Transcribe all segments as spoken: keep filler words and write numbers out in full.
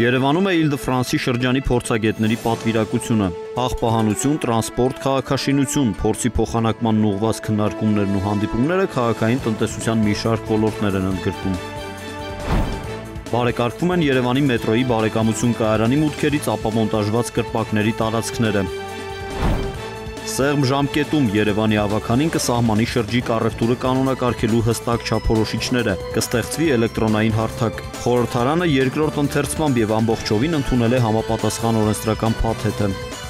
Երևանում է Իլ-դը-Ֆրանսի շրջանի փորձագետների պատվիրակությունը։ Աղբահանություն, տրանսպորտ, քաղաքաշինություն, փորձի փոխանակման ուղղված քննարկումներն ու հանդիպումները քաղաքային տնտեսության մի շարք ոլորտներ են ընդգրկում։ Բարեկարգվում են Երևանի մետրոյի բարեկամություն կայարանի մուտքերից ապամոնտաժված կրպակների տարածքները։ Սեղմ ժամկետում Երևանի ավագանին կսահմանի շրջիկ առևտուրը կանոնակարգելու հստակ չափորոշիչները, կստեղծվի էլեկտրոնային հարթակ։ Խորհրդարանը երկրորդ ընթերցմամբ եւ ամբողջովին ընդունել է համապատասխան օրենսդրական փաթեթը։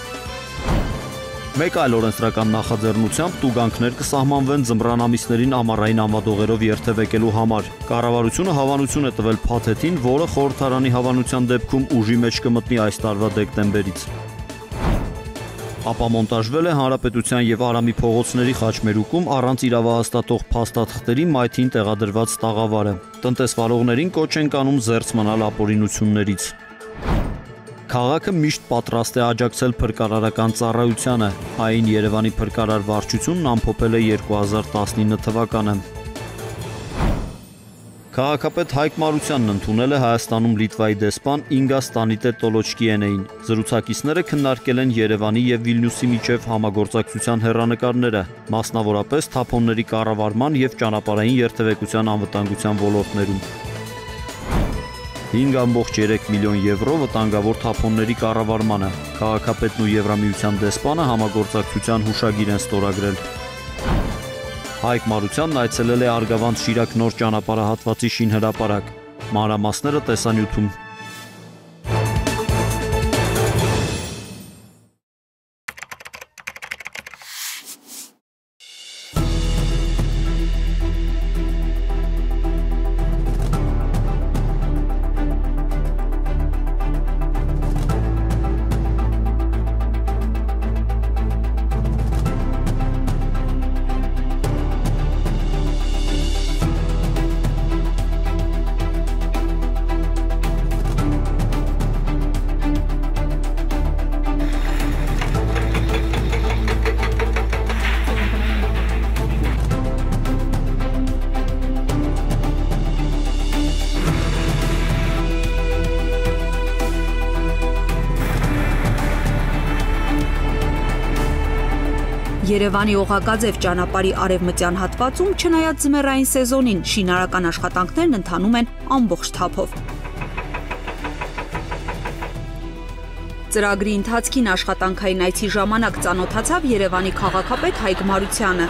Մեկ այլ օրենսդրական նախաձեռնությամբ տուգանքներ կսահմանվեն ձմռան ամիսներին ամառային անվադողերով երթևեկելու համար։ Կառավարությունը հավանություն է տվել փաթեթին, որը խորհրդարանի հավանության դեպքում ուժի մեջ կմտնի այս տարվա դեկտեմբերից։ Ապամոնտաժվել է Հանրապետության եւ Արամի փողոցների խաչմերուկում առանց իրավահաստատող փաստաթղթերի մայթին տեղադրված տաղավարը։ Տնտեսվարողներին կոչ են կանում զերծ մնալ ապօրինություններից։ Քաղաքը միշտ պատրաստ է աջակցել փրկարարական ծառայությանը։ Այն Երևանի փրկարար վարչությունն ամփոփել է երկու հազար տասնինը թվականը։ Քաղաքապետ Հայկ Մարությանն ընդունել է Հայաստանում Լիտվայի դեսպան Ինգա Ստանիտե-Տոլոչկիենեին։ Զրուցակիցները քննարկել են Երևանի եւ Վիլնյուսի միջև համագործակցության հեռանկարները, մասնավորապես թափոնների կառավարման եւ ճանապարհային երթևեկության անվտանգության ոլորտներում։ հինգ կόμma երեք միլիոն եվրո վտանգավոր թափոնների կառավարմանը։ Քաղաքապետն ու Եվրամիության դեսպանը համագործակցության հուշագիր են ստորագրել։ Հայկ Մարությանն այցելել է Արգավանդ Շիրակ նոր ճանապարհահատվածի շինհրապարակ։ Մանրամասները տեսանյութում։ Երևանի Օղակաձև ճանապարհի արևմտյան հատվածում, չնայած ձմեռային սեզոնին, շինարական աշխատանքներն ընթանում են ամբողջ թափով։ Ծրագրի ընթացքին աշխատանքային այցի ժամանակ ծանոթացավ Երևանի քաղաքապետ Հայկ Մարությանը։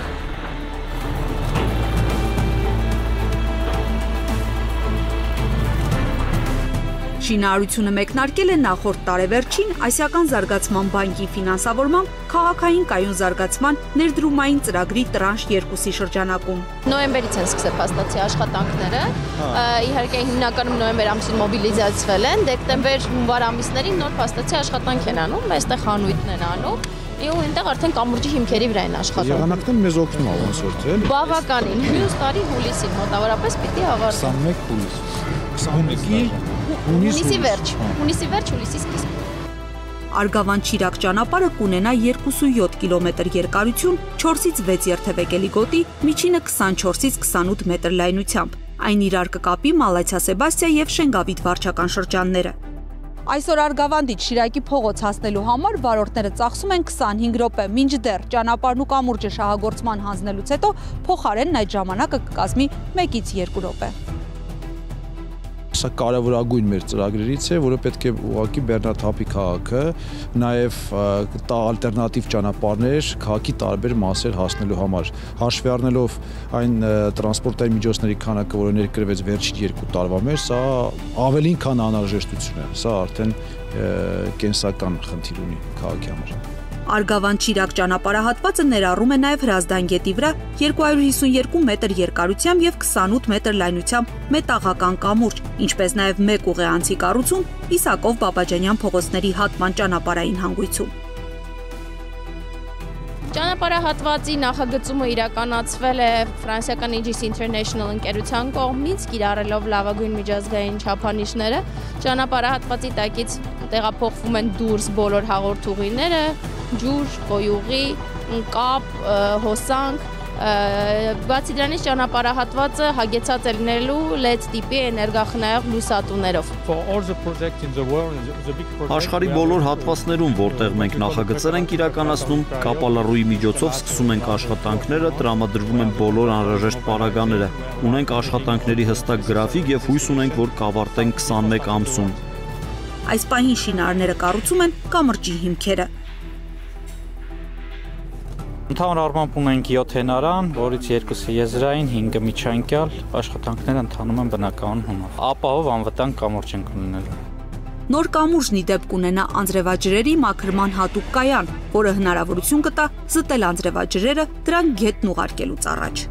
Շինարարությունը մեկնարկել է նախորդ տարեվերջին Ասիական զարգացման բանկի ֆինանսավորմամբ քաղաքային կայուն զարգացման ներդրումային ծրագրի տրանշ երկուսի շրջանակում։ Նոյեմբերից են սկսել փաստացի աշխատանքները, իհարկե հիմնականում նոյեմբեր ամսին մոբիլիզացվել են, դեկտեմբեր հունվար ամիսներին նոր փաստացի աշխատանք են անում, այստեղ խանութն են անում։ Ու այնտեղ արդեն կամուրջի հիմքերի վրա են աշխատում։ Եղանակներն մեզ օգնում է ոնց որ թե։ Բավականին, մյուս տարի հուլիսին մոտավորապես պիտի ավարտվի։ քսանմեկ հուլիս։ քսանմեկի հունիսի վերջ, հունիսի վերջ, հուլիսի սկիզբ։ Արգավանդ Շիրակ ճանապարհը կունենա երկուսույոթ կիլոմետր երկարություն, չորսից վեց երթևեկելի գոտի, միջինը քսանչորսից քսանութ մետր լայնությամբ։ Այն իրար կկապի Մալացիա Սեբաստիա եւ Շենգավիթ վարչական շրջանները։ Այսօր Արգավանդից Շիրակի փողոց հասնելու համար վարորդները ծախսում են քսանհինգ րոպե, մինչդեռ ճանապարհն ու կամուրջը շահագործման հանձնելուց հետո փոխարենն այդ ժամանակը կկազմի մեկից երկու րոպե։ Սա կարևորագույն մեր ծրագրերից է, որը պետք է ուղղակի բեռնաթափի քաղաքը, նաև տա ալտերնատիվ ճանապարհներ քաղաքի տարբեր մասեր հասնելու համար։ Հաշվի առնելով այն տրանսպորտային միջոցների քանակը, որը ներկրվեց վերջին երկու տարվա մեջ, սա ավելին քան անհրաժեշտություն է։ Սա արդեն կենսական խնդիր ունի քաղաքի համար։ Արգավանդ Շիրակ ճանապարհահատվածը ներառում է նաև Հրազդան գետի վրա երկու հարյուր հիսունյերկու մետր երկարությամբ եւ քսանութ մետր լայնությամբ մետաղական կամուրջ, ինչպես նաև մեկ ուղեանցի կառուցում Իսակով Բաբաջանյան փողոցների հատման ճանապարհային հանգույցում։ Ճանապարհահատվածի նախագծումը իրականացվել է ֆրանսիական Aegis International ընկերության կողմից, կիրառելով լավագույն միջազգային չափանիշները։ Ճանապարհահատվածի տակից տեղափոխվում են դուրս բոլոր հաղորդուղիները, ջուր, կոյուղի, կապ, հոսանք, Բացի դրանից ճանապարհահատվածը հագեցած է լինելու L E D տիպի էներգախնայող լուսատուներով։ Աշխարհի բոլոր հատվածներում, որտեղ մենք նախագծեր ենք իրականացնում, կապալառուի միջոցով սկսում ենք աշխատանքները, տրամադրվում են բոլոր անհրաժեշտ պարագաները։ Ունենք աշխատանքների հստակ գրաֆիկ եւ հույս ունենք, որ կավարտենք քսանմեկ ամսում։ Այս պահին շինարարները կառուցում են կամրջի հիմքերը։ Ընդհանուր առմամբ ունենք յոթ հենարան, որից երկուսը եզրային, հինգը միջանկյալ, աշխատանքները ընթանում են բնականon հունով։ Ապահով անվտանգ կամուրջ ենք ունենալու։ Նոր կամուրջն ի դեպ կունենա անձրևաջրերի մաքրման հատուկ կայան, որը հնարավորություն կտա զտել անձրևաջրերը դրանք գետն ուղարկելուց առաջ։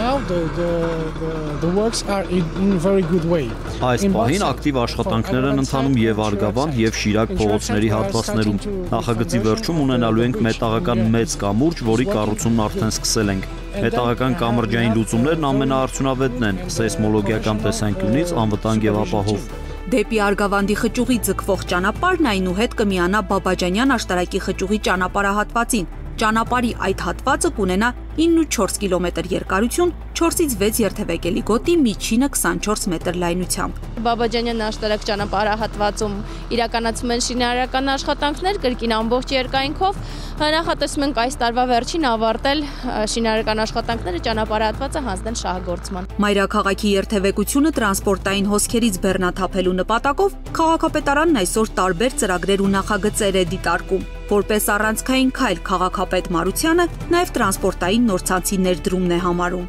Այս պահին ակտիվ աշխատանքներ են ընթանում եւ Արգավանդ եւ Շիրակ փողոցների հատվածներում։ Նախագծի վերջում ունենալու ենք մետաղական մեծ կամուրջ, որի կառուցումն արդեն սկսել ենք։ Մետաղական կամրջային լուծումներն ամենաարդյունավետն են, սեյսմոլոգիական տեսանկյունից անվտանգ եւ ապահով։ Դեպի Արգավանդի խճուղի ձգվող ճանապարհն այնուհետ կմիանա Բաբաջանյան աշտարակի խճուղի ճանապարհահատվածին։ Ճանապարհի այդ հատվածը կունենա ինը ու չորս կիլոմետր երկարություն, չորսից վեց երթևեկելի գոտի, միջինը քսանչորս մետր լայնությամբ։ Բաբաջանյան աշտարակ ճանապարհահատվածում իրականացում են շինարարական աշխատանքներ կրկին ամբողջ երկայնքով։ Նախատեսում ենք այս տարվա վերջին ավարտել շինարարական աշխատանքները ճանապարհահատվածը հանձնել շահագործման։ Մայրաքաղաքի երթևեկությունը տրանսպորտային հոսքերից բեռնաթափելու նպատակով քաղաքապետարանն այսօր տարբեր ծրագրեր ու նախագծեր է դիտարկում։ Որպես առանցքային քայլ քաղաքապետ Մարությանը նաև տրանսպորտային նոր ցանցի ներդրումն է համարում։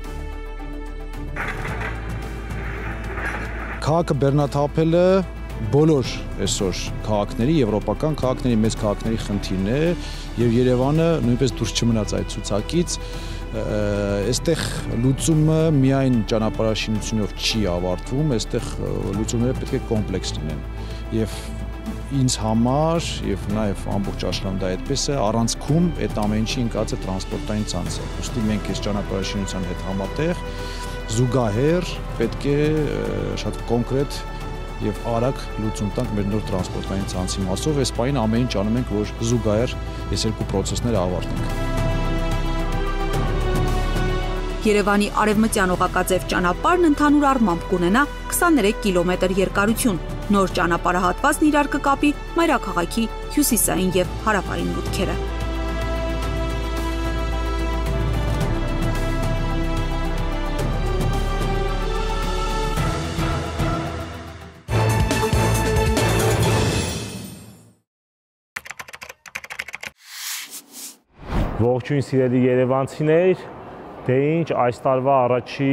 Քաղաքը բեռնաթափելը բոլոր այսօր քաղաքների, եվրոպական քաղաքների, մեծ քաղաքների խնդիրն է եւ Երևանը նույնպես դուրս չմնաց այդ ցուցակից։ Այստեղ լուծումը միայն ճանապարհաշինությունով չի ավարտվում, այստեղ լուծումները պետք է կոմպլեքս լինեն եւ ինձ համար եւ նաեւ ամբողջ աշխարհում դա այդպես է, առանցքում այդ ամեն ինչի ընկած է տրանսպորտային ցանցը։ Ոստի մենք այս ճանապարհաշինության հետ համատեղ զուգահեռ պետք է շատ կոնկրետ եւ արագ լուծում տանք մեր նոր տրանսպորտային ցանցի մասով։ Այս պահին ամեն ինչ անում ենք, որ զուգահեռ այս երկու process-ները ավարտենք։ Երևանի արևմտյան օղակաձև ճանապարհն ընդհանուր առմամբ կունենա քսաներեք կիլոմետր երկարություն։ Նոր ճանապարհահատվածն իրար կկապի մայրաքաղաքի հյուսիսային եւ հարավային մուտքերը։ Ողջույն սիրելի երևանցիներ, դե ինչ այս տարվա առաջի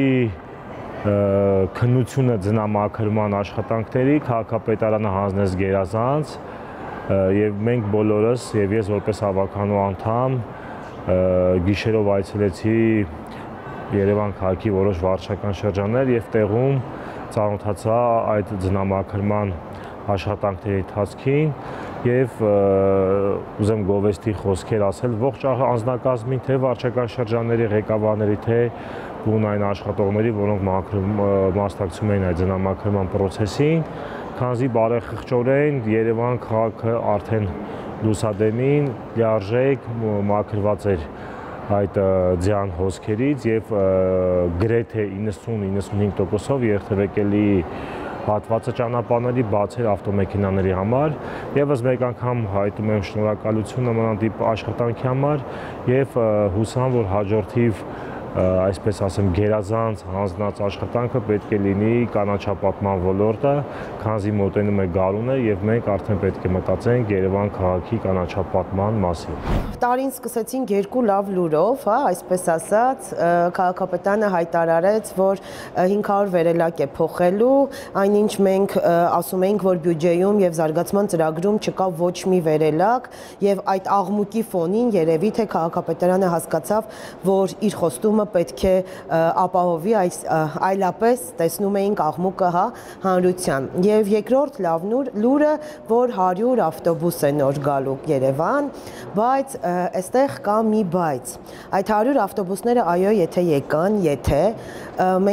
քննությունը ձնամաքրման աշխատանքների քաղաքապետարանը հանձնեց գերազանց եւ մենք բոլորս եւ ես որպես հավաքանու անդամ գիշերով այցելեցի Երևան քաղաքի որոշ վարչական շրջաններ եւ տեղում ծանոթացա այդ ձնամաքրման աշխատանքների ընթացքին եւ ուզեմ գովեստի խոսքեր ասել ողջ անձնակազմին, թե վարչական շրջանների ղեկավարների, թե բունային աշխատողների, որոնք մասնակցում էին այդ ձնամաքրման process-ին, քանզի բարեխղճորեն Երևան քաղաքը արդեն լուսադեմին լիարժեք մաքրված էր այդ ձյան հոսքերից եւ գրեթե իննսուն-իննսունհինգ տոկոսով երթևեկելի հատվածը ճանապարհների բաց էր ավտոմեքենաների համար։ Եվս մեկ անգամ հայտնում եմ շնորհակալություն նմանատիպ աշխատանքի համար եւ հուսամ, որ հաջորդիվ այսպես ասեմ գերազանց հանձնած աշխատանքը պետք է լինի կանաչապատման ոլորտը, քանզի մոտենում է գարունը եւ մենք արդեն պետք է մտածենք Երևան քաղաքի կանաչապատման մասին։ Տարին սկսեցինք երկու լավ լուրով, հա, այսպես ասած, քաղաքապետարանը հայտարարեց, որ հինգ հարյուր վերելակ է փոխելու, այնինչ մենք ասում էինք, որ բյուջեում եւ զարգացման ծրագրում չկա ոչ մի վերելակ եւ այդ աղմուկի ֆոնին երևի թե քաղաքապետարանը հասկացավ, որ իր խոստումը պետք է ապահովի, այս այլապես տեսնում էինք աղմուկը, հա, հանրության։ Եվ երկրորդ լավ լուրը, որ հարյուր ավտոբուս է նոր գալու Երևան, բայց այստեղ կա մի բայց։ Այդ հարյուր ավտոբուսները այո, եթե եկան, եթե մենք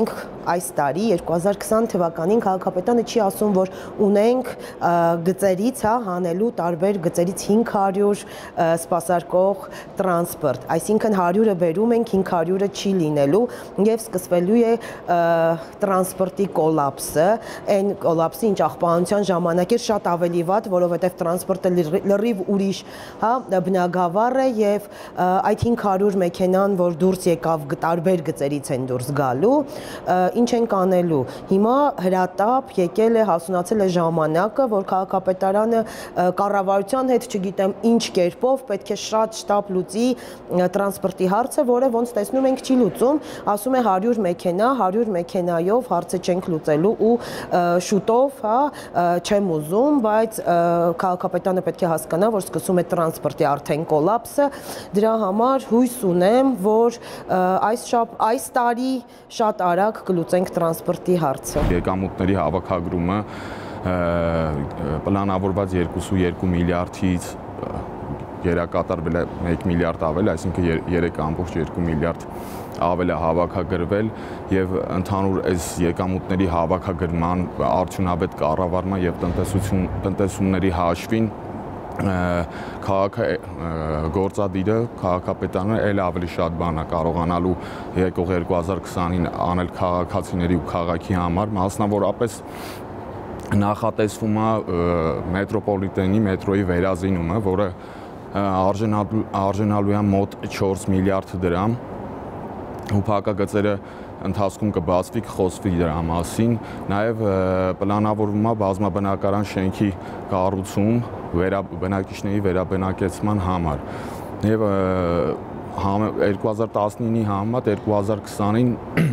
այս տարի երկու հազար քսան թվականին քաղաքապետարանը չի ասում, որ ունենք գծերից, հա, հանելու տարբեր գծերից հինգ հարյուր սպասարկող տրանսպորտ, այսինքն հարյուրը բերում ենք, հինգ հարյուրը չի լինելու եւ սկսվելու է տրանսպորտի կոլապսը, այն կոլապսը ինչ աղբանության ժամանակ էր շատ ավելի վատ, որովհետեւ տրանսպորտը լրիվ ուրիշ, հա, բնագավառ է եւ այդ հինգ հարյուր մեքենան, որ դուրս եկավ տարբեր գծերից են դուրս գալու, ինչ ենք անելու։ Հիմա հրատապ եկել է, հասունացել է ժամանակը, որ քաղաքապետարանը կառավարության հետ, չգիտեմ ինչ կերպով, պետք է շատ շտապ լուծի տրանսպորտի հարցը, որը ոնց տեսնում ենք չի լուծում, ասում է հարյուր մեքենա, հարյուր մեքենայով հարցը չենք լուծելու ու շուտով, հա, չեմ ուզում, բայց քաղաքապետարանը պետք է հասկանա, որ սկսում է տրանսպորտի արդեն կոլապսը, դրա համար հույս ունեմ, որ այս շապ այս տարի շատ արագ կլուծենք տրանսպորտի հարցը։ Եկամուտների հավաքագրումը պլանավորված երկու երկու միլիարդից երակատարվել է մեկ միլիարդ ավել, այսինքն երեք ամբողջ երկու միլիարդ ավել է հավաքագրվել եւ ընդհանուր այս եկամուտների հավաքագրման արդյունավետ կառավարման եւ տնտեսություն տնտեսումների հաշվին քաղաքը գործադիրը քաղաքապետարանը էլ ավելի շատ բան է կարողանալու եկող երկու հազար քսանին անել քաղաքացիների ու քաղաքի համար, մասնավորապես նախատեսվում է մետրոպոլիտենի մետրոյի վերազինումը, որը արժանալու է մոտ չորս միլիարդ դրամ, ու փակագծերը ընթացքում կբացվի, կխոսվի դրա մասին, նաև պլանավորվում է բազմաբնակարան շենքի կառուցում բնակիչների վերաբնակեցման համար։ Եվ երկու հազար տասնինի համեմատ երկու հազար քսանին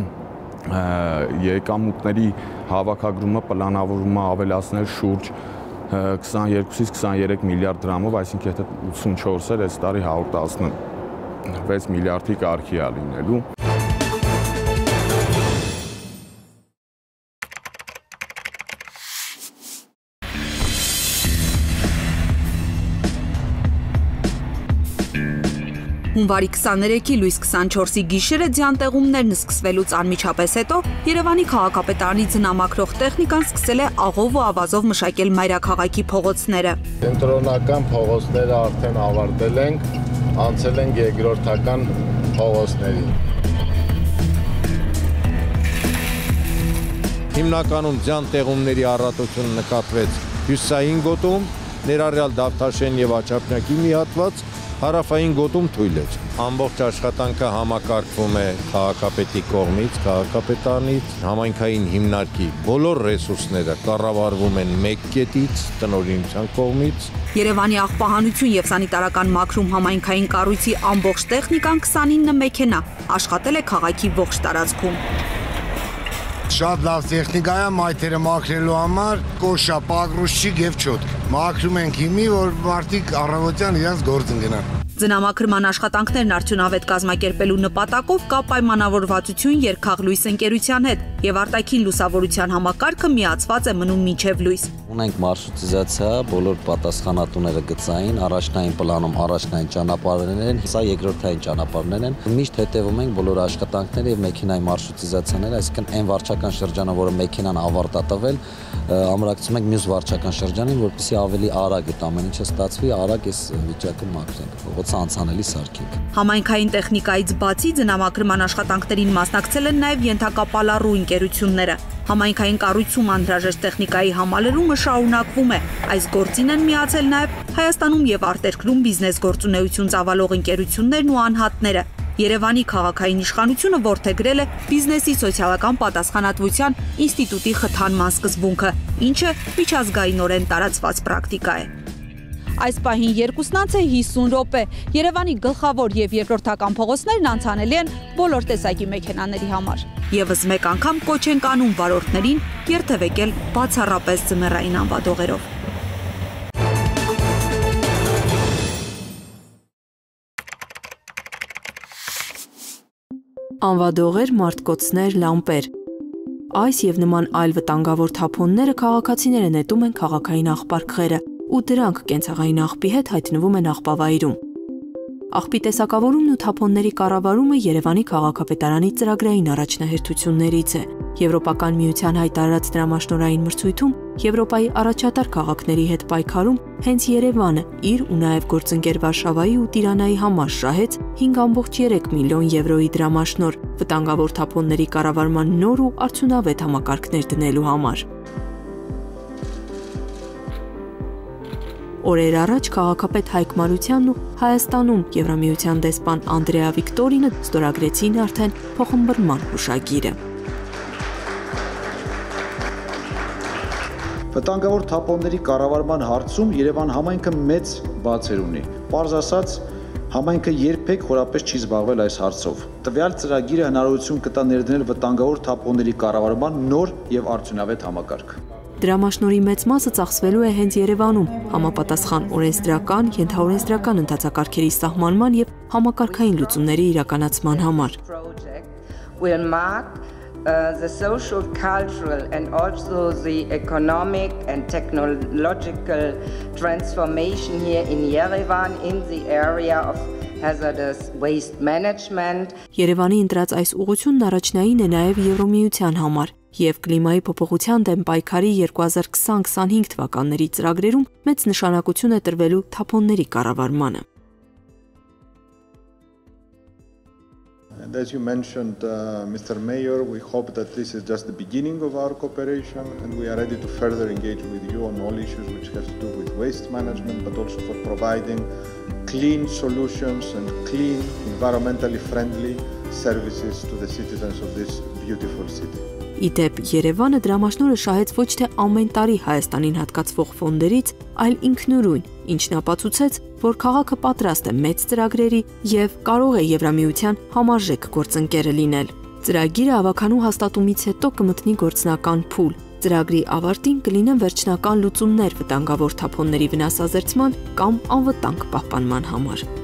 եկամուտների հավաքագրումը պլանավորվում է ավելացնել շուրջ քսաներկուից քսաներեք միլիարդ դրամով, այսինքն եթե ութսունչորս էր, այս տարի հարյուր տասնվեց միլիարդի կարգի է լինելու։ Հունվարի քսաներեքի լույս քսանչորսի գիշերը ձյան-տեղումներն սկսվելուց անմիջապես հետո Երևանի քաղաքապետարանի ձնամաքրող տեխնիկան սկսել է աղով ու ավազով մշակել մայրաքաղաքի փողոցները։ Կենտրոնական փողոցները արդեն ավարտել ենք, անցել ենք երկրորդական փողոցներին։ Հիմնականում ձյան-տեղումների առատությունը նկատվեց հյուսիսային գոտում, ներառյալ Դավթաշեն եւ Աչափնյակի մի հատված, հարավային գոտում թույլ էր։ Ամբողջ աշխատանքը համակարգվում է քաղաքապետի կողմից, քաղաքապետարանից, համայնքային հիմնարկի բոլոր ռեսուրսները կառավարվում են մեկ կետից, տնօրինության կողմից։ Երևանի աղբահանություն եւ սանիտարական մաքրում համայնքային կառույցի ամբողջ տեխնիկան քսանինը մեքենա աշխատել է քաղաքի ողջ տարածքում։ Շատ լավ տեխնիկա է մայթերը մաքրելու համար, կոշա, պագրուշչիկ եւ չոտք։ Մաքրում ենք հիմի, որ մարդիկ առավոտյան իրենց գործ ընկնան։ Ձնամաքրման աշխատանքներն արդյունավետ կազմակերպելու նպատակով կա պայմանավորվածություն Երկաղլույս ընկերության հետ եւ արտաքին լուսավորության համակարգը միացված է մնում մինչեւ լույս։ Ունենք մարշրուտիզացիա, բոլոր պատասխանատուները գծային, առաջնային պլանում առաջնային ճանապարհներն են, սա երկրորդային ճանապարհներ են։ Միշտ հետևում ենք բոլոր աշխատանքները եւ մեքենայի մարշրուտիզացիաները, այսինքն այն վարչական շրջանը, որը մեքենան ավարտ է տվել, ամրացնում ենք մյուս վարչական շրջանին, որպեսզի ավելի արագ այդ ամեն ինչը ստացվի, արագ այս վիճակը մաքրենք, փողոցը անցանելի սարքենք։ Համայնքային տեխնիկայից բացի ձնամաքրման աշխատանքներին մասնակցել են նաեւ ենթակապալառու ընկերությունները։ Համայնքային կառույցում անհրաժեշտ տեխնիկայի համալրումը շարունակվում է։ Այս գործին են միացել նաև Հայաստանում եւ արտերկրում բիզնես գործունեություն ծավալող ընկերություններն ու անհատները։ Երևանի քաղաքային իշխանությունը որդեգրել է բիզնեսի սոցիալական պատասխանատվության ինստիտուտի խթանման սկզբունքը, ինչը միջազգայինորեն տարածված պրակտիկա է։ Այս պահին երկուսն անց է հիսուն րոպե։ Երևանի գլխավոր եւ երկրորդական փողոցներն անցանելի են բոլոր տեսակի մեքենաների համար։ Եվս մեկ անգամ կոչ են անում վարորդներին երթևեկել բացառապես ձմեռային անվադողերով։ Անվադողեր, մարտկոցներ, լամպեր։ Այս եւ նման այլ վտանգավոր թափոնները քաղաքացիները նետում են քաղաքային աղբարկղերը ու դրանք կենցաղային աղբի հետ հայտնվում են աղբավայրում։ Աղբի տեսակավորումն ու թափոնների կառավարումը Երևանի քաղաքապետարանի ծրագրային առաջնահերթություններից է։ Եվրոպական միության հայտարարած դրամաշնորհային մրցույթում Եվրոպայի առաջատար քաղաքների հետ պայքարում հենց Երևանը իր ու նաև գործընկեր Վարշավայի ու Տիրանայի համար շահեց հինգ կoma երեք միլիոն եվրոյի դրամաշնոր վտանգավոր թափոնների կառավարման նոր ու արդյունավետ համակարգներ դնելու համար։ Օրեր առաջ քաղաքապետ Հայկ Մարությանն ու Հայաստանում Եվրամիության դեսպան Անդրեա Վիկտորինը ստորագրեցին արդեն փոխըմբռնման հուշագիրը։ Վտանգավոր թափոնների կառավարման հարցում Երևան համայնքը մեծ բացեր ունի։ Պարզ ասած, համայնքը երբեք խորապես չի զբաղվել այս հարցով։ Տվյալ ծրագիրը հնարավորություն կտա ներդնել վտանգավոր թափոնների կառավարման նոր եւ արդյունավետ համակարգ։ Դրամաշնորհի մեծ մասը ծախսվելու է հենց Երևանում, համապատասխան օրենսդրական, ենթաօրենսդրական ընթացակարգերի սահմանման եւ համակարգային լուծումների իրականացման համար։ Uh, the social, cultural and also the economic and technological transformation here in Yerevan in the area of hazardous waste management. Երևանի ընտրած այս ուղղությունն առաջնային է նաև Եվրոմիության համար եւ կլիմայի փոփոխության դեմ պայքարի երկու հազար քսան քսանհինգ թվականների ծրագրերում մեծ նշանակություն է տրվելու թափոնների կառավարմանը։ And as you mentioned, uh, Mister Mayor, we hope that this is just the beginning of our cooperation and we are ready to further engage with you on all issues which have to do with waste management, but also for providing clean solutions and clean, environmentally friendly services to the citizens of this beautiful city. Իդեպ Երևանը դրամաշնորհը շահեց ոչ թե ամեն տարի Հայաստանին հատկացվող ֆոնդերից, այլ ինքնուրույն, ինչն ապացուցեց, որ քաղաքը պատրաստ է մեծ ծրագրերի եւ կարող է Եվրամիության համարժեք գործընկերը լինել։ Ծրագիրը ավականու հաստատումից հետո կմտնի գործնական փուլ։ Ծրագրի ավարտին կլինեն վերջնական լուծումներ վտանգավոր թափոնների վնասազերծման կամ անվտանգ պահպանման համար։